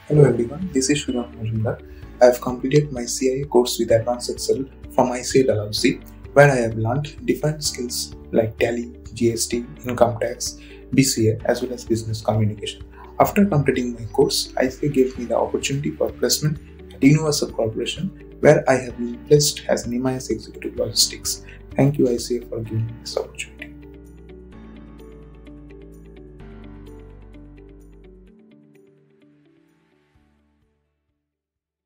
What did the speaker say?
Hello everyone, this is Sujan Mazumder. I have completed my CIA course with Advanced Excel from ICA Edu, where I have learned different skills like Tally, GST, Income Tax, BCA as well as Business Communication. After completing my course, ICA gave me the opportunity for placement at Universal Corporation, where I have been placed as an MIS Executive Logistics. Thank you ICA for giving me this opportunity.